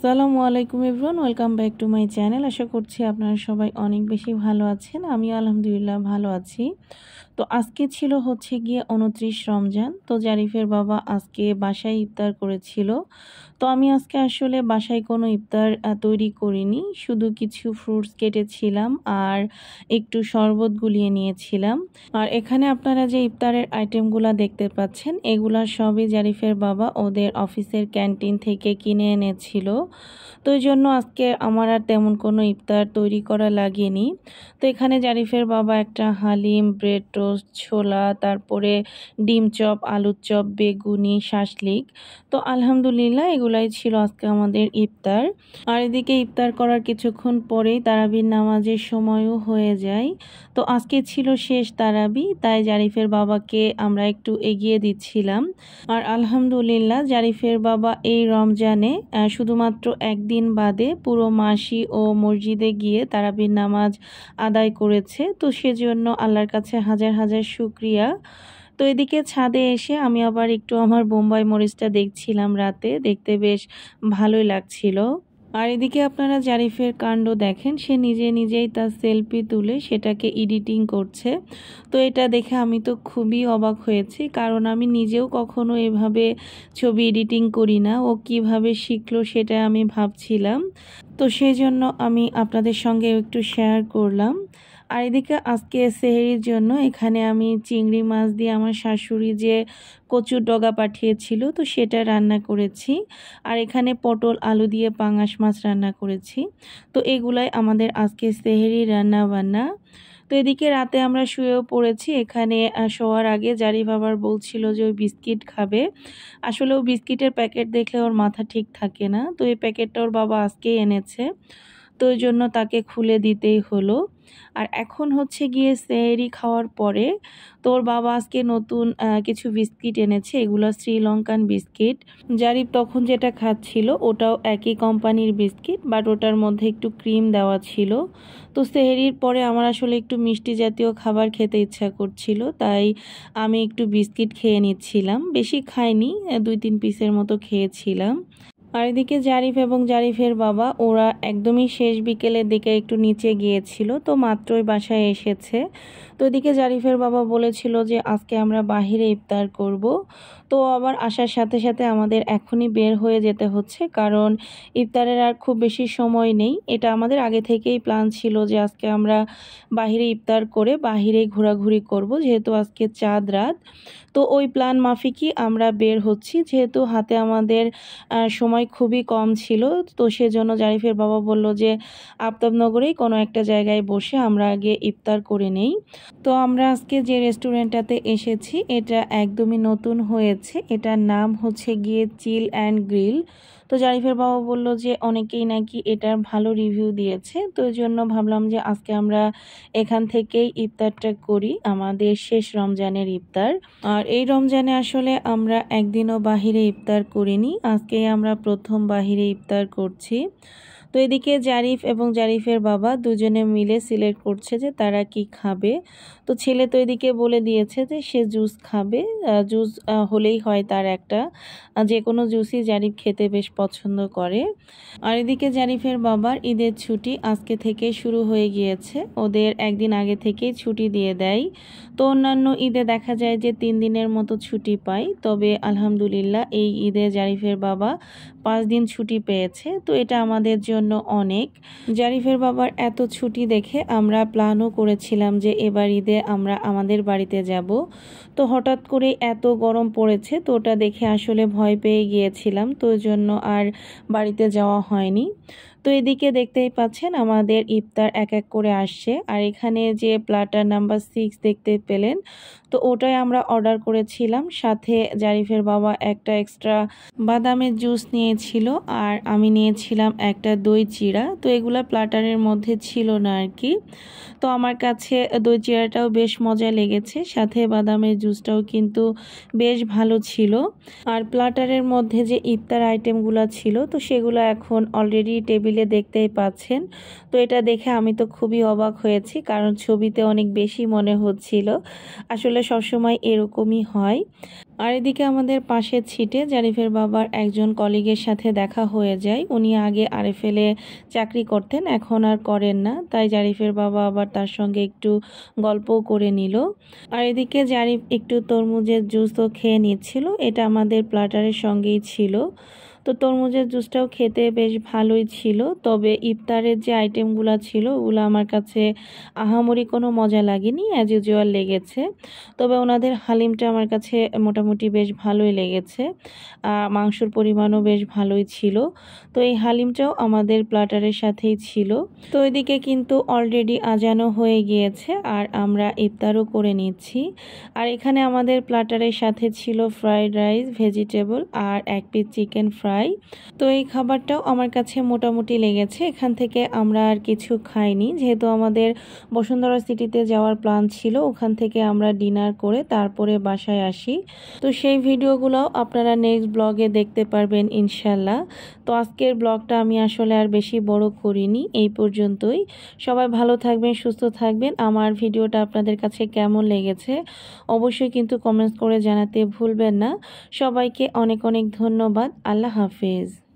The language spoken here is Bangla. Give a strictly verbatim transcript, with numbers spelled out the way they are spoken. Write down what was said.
আসসালামু আলাইকুম everyone, welcome back to my channel. আশা করছি আপনারা সবাই অনেক বেশি ভালো আছেন। আমি আলহামদুলিল্লাহ ভালো আছি। তো আজকে ছিল হচ্ছে গিয়ে উনত্রিশ রমজান। তো জারিফের বাবা আজকে বাসায় ইফতার করেছিল। তো আমি আজকে আসলে বাসায় কোনো ইফতার তৈরি করিনি, শুধু কিছু ফ্রুটস কেটেছিলাম আর একটু শরবত গুলিয়ে নিয়েছিলাম। আর এখানে আপনারা যে ইফতারের আইটেমগুলো দেখতে পাচ্ছেন, এগুলা সবই জারিফের বাবা ওদের অফিসের ক্যান্টিন থেকে কিনে এনেছিল। তো এই জন্য আজকে আমার আর তেমন কোনো ইফতার তৈরি করা লাগেনি। তো এখানে জারিফের বাবা একটা হালিম, ব্রেড টোস্ট, ছোলা, তারপরে ডিম চপ, আলুর চপ, বেগুনি, শাসলিক। তো আলহামদুলিল্লাহ এগুলাই ছিল আজকে আমাদের ইফতার। আর এদিকে ইফতার করার কিছুক্ষণ পরেই তারাবির নামাজের সময়ও হয়ে যায়। তো আজকে ছিল শেষ তারাবি, তাই জারিফের বাবাকে আমরা একটু এগিয়ে দিচ্ছিলাম। আর আলহামদুলিল্লাহ জারিফের বাবা এই রমজানে শুধুমাত্র একদিন বাদে পুরো মাসি ও মসজিদে গিয়ে তারাবির নামাজ আদায় করেছে। তো সেজন্য আল্লাহর কাছে হাজার হাজার শুকরিয়া। তো এদিকে ছাদে এসে আমি আবার একটু আমার বোম্বাই মরিচটা দেখছিলাম, রাতে দেখতে বেশ ভালোই লাগছিল। আর এদিকে আপনারা জারিফের কাণ্ড দেখেন, সে নিজে নিজেই তার সেলফি তুলে সেটাকে এডিটিং করছে। তো এটা দেখে আমি তো খুবই অবাক হয়েছি, কারণ আমি নিজেও কখনো এভাবে ছবি এডিটিং করি না। ও কিভাবে শিখলো সেটা আমি ভাবছিলাম। তো সেই জন্য আমি আপনাদের সঙ্গে একটু শেয়ার করলাম। আর এদিকে আজকে সেহরির জন্য এখানে আমি চিংড়ি মাছ দিয়ে আমার শাশুড়ি যে কচুর ডগা পাঠিয়েছিল তো সেটা রান্না করেছি। আর এখানে পটল আলু দিয়ে পাঙাশ মাছ রান্না করেছি। তো এগুলাই আমাদের আজকে সেহরি রান্না বান্না। তো এদিকে রাতে আমরা শুয়েও পড়েছি। এখানে শোয়ার আগে জারিফ আবার বলছিল যে ওই বিস্কিট খাবে। আসলে ও বিস্কিটের প্যাকেট দেখলে ওর মাথা ঠিক থাকে না। তো এই প্যাকেটটা ওর বাবা আজকেই এনেছে, তো ওই জন্য তাকে খুলে দিতেই হলো। আর এখন হচ্ছে গিয়ে সেহরি খাওয়ার পরে তোর বাবা আজকে নতুন কিছু বিস্কিট এনেছে। এগুলো শ্রীলঙ্কান বিস্কিট। জারিফ তখন যেটা খাচ্ছিল ওটাও একই কোম্পানির বিস্কিট, বাট ওটার মধ্যে একটু ক্রিম দেওয়া ছিল। তো সেহরির পরে আমার আসলে একটু মিষ্টি জাতীয় খাবার খেতে ইচ্ছা করছিল, তাই আমি একটু বিস্কিট খেয়ে নিচ্ছিলাম। বেশি খাইনি, দুই তিন পিসের মতো খেয়েছিলাম। আর এদিকে জারিফ এবং জারিফের বাবা ওরা একদমই শেষ বিকেলের দিকে একটু নিচে গিয়েছিল, তো মাত্রই বাসায় এসেছে। তো এদিকে জারিফের বাবা বলেছিল যে আজকে আমরা বাহিরে ইফতার করব। তো আবার আসার সাথে সাথে আমাদের এখনই বের হয়ে যেতে হচ্ছে, কারণ ইফতারের আর খুব বেশি সময় নেই। এটা আমাদের আগে থেকেই প্ল্যান ছিল যে আজকে আমরা বাহিরে ইফতার করে বাহিরেই ঘোরাঘুরি করব, যেহেতু আজকে চাঁদ রাত। তো ওই প্ল্যান মাফিকই আমরা বের হচ্ছি, যেহেতু হাতে আমাদের সময় খুবই কম ছিল। তো সেজন্য জারিফের বাবা বলল যে আফতাবনগরেই কোনো একটা জায়গায় বসে আমরা আগে ইফতার করে নেই। তো আমরা আজকে যে রেস্টুরেন্টটাতে এসেছি এটা একদমই নতুন হয়েছে। এটার নাম হচ্ছে গিয়ে চিল অ্যান্ড গ্রিল। তো জারিফের বাবা বলল যে অনেকেই নাকি এটার ভালো রিভিউ দিয়েছে, তো এই জন্য ভাবলাম যে আজকে আমরা এখান থেকেই ইফতারটা করি, আমাদের শেষ রমজানের ইফতার। আর এই রমজানে আসলে আমরা একদিনও বাহিরে ইফতার করিনি, আজকে আমরা প্রথম বাহিরে ইফতার করছি। তো এদিকে জারিফ এবং জারিফের বাবা দুজনে মিলে সিলেক্ট করছে যে তারা কি খাবে। তো ছেলে তো এদিকে বলে দিয়েছে যে সে জুস খাবে, জুস হলেই হয় তার একটা, যে কোনো জুসই জারিফ খেতে বেশ পছন্দ করে। আর এদিকে জারিফের বাবার ঈদের ছুটি আজকে থেকে শুরু হয়ে গিয়েছে, ওদের একদিন আগে থেকেই ছুটি দিয়ে দেয়। তো অন্যান্য ঈদে দেখা যায় যে তিন দিনের মতো ছুটি পাই, তবে আলহামদুলিল্লাহ এই ঈদে জারিফের বাবা পাঁচ দিন ছুটি পেয়েছে। তো এটা আমাদের জন্য অনেক। জারিফের বাবার এত ছুটি দেখে আমরা প্ল্যানও করেছিলাম যে এবার ঈদে আমরা আমাদের বাড়িতে যাব। তো হঠাৎ করে এত গরম পড়েছে, তো ওটা দেখে আসলে ভয় পেয়ে গিয়েছিলাম, তো ওই জন্য আর বাড়িতে যাওয়া হয়নি। তো এদিকে দেখতেই পাচ্ছেন আমাদের ইফতার এক এক করে আসছে। আর এখানে যে প্ল্যাটার নাম্বার সিক্স দেখতে পেলেন, তো ওটাই আমরা অর্ডার করেছিলাম। সাথে জারিফের বাবা একটা এক্সট্রা বাদামের জুস নিয়েছিল, আর আমি নিয়েছিলাম একটা দই চিড়া। তো এগুলা প্ল্যাটারের মধ্যে ছিল না আর কি। তো আমার কাছে দই চিড়াটাও বেশ মজা লেগেছে, সাথে বাদামের জুসটাও কিন্তু বেশ ভালো ছিল। আর প্ল্যাটারের মধ্যে যে ইফতার আইটেমগুলো ছিল তো সেগুলো এখন অলরেডি টেবিলে দেখতেই পাচ্ছেন। তো এটা দেখে আমি তো খুবই অবাক হয়েছি, কারণ ছবিতে অনেক বেশি মনে হচ্ছিল। আসলে সবসময় এরকমই হয়। আর এদিকে আমাদের পাশের ছিটে জারিফের বাবার একজন কলিগের সাথে দেখা হয়ে যায়। উনি আগে আরএফএলে চাকরি করতেন, এখন আর করেন না, তাই জারিফের বাবা আবার তার সঙ্গে একটু গল্পও করে নিল। আর এদিকে জারিফ একটু তরমুজের জুসও খেয়ে নিচ্ছিল, এটা আমাদের প্ল্যাটারের সঙ্গেই ছিল। তো তরমুজের জুসটাও খেতে বেশ ভালোই ছিল, তবে ইফতারের যে আইটেমগুলো ছিল ওগুলো আমার কাছে আহামরি কোনো মজা লাগেনি, অ্যাজ ইউজুয়াল লেগেছে। তবে ওনাদের হালিমটা আমার কাছে মোটামুটি বেশ ভালোই লেগেছে, মাংসর পরিমাণও বেশ ভালোই ছিল। তো এই হালিমটাও আমাদের প্ল্যাটারের সাথেই ছিল। তো এদিকে কিন্তু অলরেডি আজানও হয়ে গিয়েছে আর আমরা ইফতারও করে নিচ্ছি। আর এখানে আমাদের প্ল্যাটারের সাথে ছিল ফ্রাইড রাইস, ভেজিটেবল আর এক পিস চিকেন ফ্রাই। তো এই খাবারটাও আমার কাছে মোটামুটি লেগেছে। এখান থেকে আমরা আর কিছু খাইনি, যেহেতু আমাদের বসুন্ধরা সিটিতে যাওয়ার প্ল্যান ছিল, ওখান থেকে আমরা ডিনার করে তারপরে বাসায় আসি। তো সেই ভিডিওগুলোও আপনারা নেক্সট ব্লগে দেখতে পারবেন ইনশাল্লাহ। তো আজকের ব্লগটা আমি আসলে আর বেশি বড় করিনি, এই পর্যন্তই। সবাই ভালো থাকবেন, সুস্থ থাকবেন। আমার ভিডিওটা আপনাদের কাছে কেমন লেগেছে অবশ্যই কিন্তু কমেন্টস করে জানাতে ভুলবেন না। সবাইকে অনেক অনেক ধন্যবাদ। আল্লাহ হাফেজ।